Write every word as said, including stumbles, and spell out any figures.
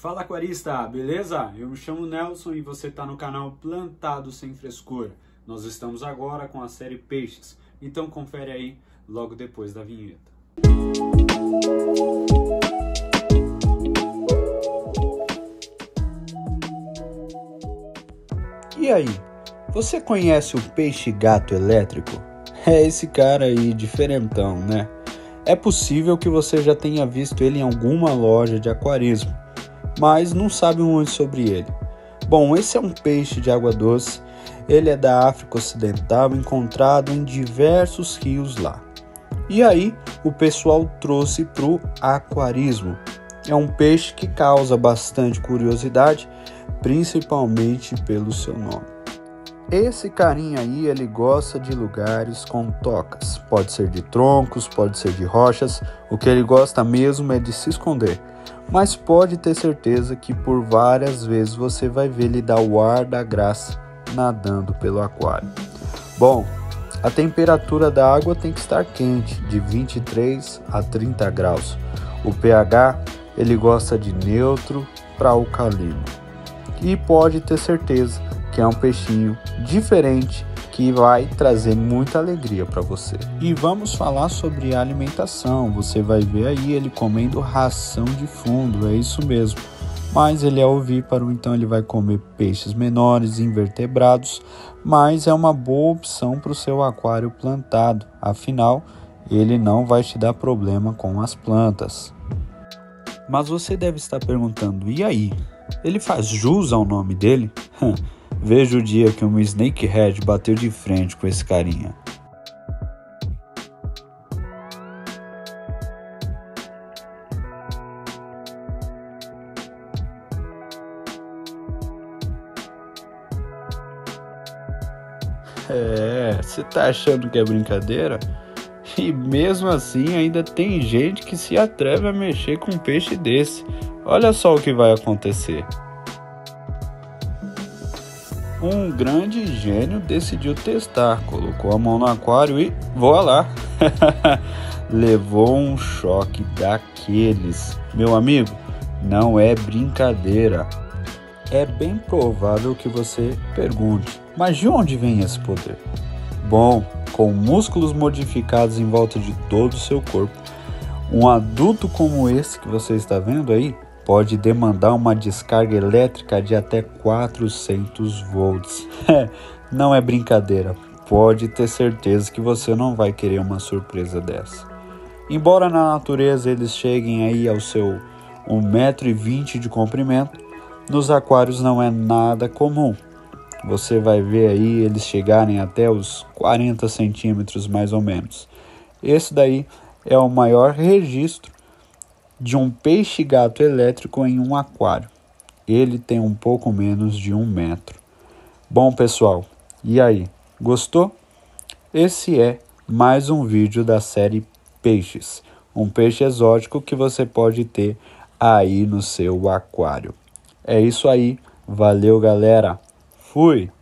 Fala aquarista, beleza? Eu me chamo Nelson e você está no canal Plantado Sem Frescura. Nós estamos agora com a série Peixes, então confere aí logo depois da vinheta. E aí, você conhece o peixe-gato elétrico? É esse cara aí diferentão, né? É possível que você já tenha visto ele em alguma loja de aquarismo, mas não sabe muito sobre ele. Bom, esse é um peixe de água doce, ele é da África Ocidental, encontrado em diversos rios lá. E aí, o pessoal trouxe para o aquarismo. É um peixe que causa bastante curiosidade, principalmente pelo seu nome. Esse carinha aí, ele gosta de lugares com tocas. Pode ser de troncos, pode ser de rochas. O que ele gosta mesmo é de se esconder. Mas pode ter certeza que por várias vezes você vai ver ele dar o ar da graça nadando pelo aquário. Bom, a temperatura da água tem que estar quente, de vinte e três a trinta graus. O pH, ele gosta de neutro para alcalino. E pode ter certeza que é um peixinho diferente que vai trazer muita alegria para você. E vamos falar sobre a alimentação. Você vai ver aí ele comendo ração de fundo, é isso mesmo. Mas ele é ovíparo, então ele vai comer peixes menores, invertebrados, mas é uma boa opção para o seu aquário plantado. Afinal, ele não vai te dar problema com as plantas. Mas você deve estar perguntando, e aí? Ele faz jus ao nome dele? Veja o dia que um snakehead bateu de frente com esse carinha. É, você tá achando que é brincadeira? E mesmo assim ainda tem gente que se atreve a mexer com um peixe desse. Olha só o que vai acontecer. Um grande gênio decidiu testar, colocou a mão no aquário e voa lá. Levou um choque daqueles. Meu amigo, não é brincadeira. É bem provável que você pergunte, mas de onde vem esse poder? Bom, com músculos modificados em volta de todo o seu corpo, um adulto como esse que você está vendo aí, pode demandar uma descarga elétrica de até quatrocentos volts. Não é brincadeira, pode ter certeza que você não vai querer uma surpresa dessa. Embora na natureza eles cheguem aí ao seu um metro e vinte de comprimento, nos aquários não é nada comum. Você vai ver aí eles chegarem até os quarenta centímetros mais ou menos. Esse daí é o maior registro de um peixe-gato elétrico em um aquário. Ele tem um pouco menos de um metro. Bom, pessoal, e aí? Gostou? Esse é mais um vídeo da série Peixes. Um peixe exótico que você pode ter aí no seu aquário. É isso aí. Valeu, galera. Fui!